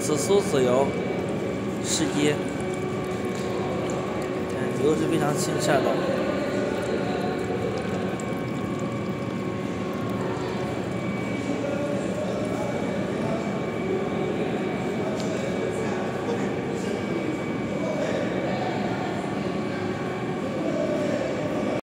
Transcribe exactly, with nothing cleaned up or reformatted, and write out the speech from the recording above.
紫苏籽油是一，嗯，油是非常清澈的。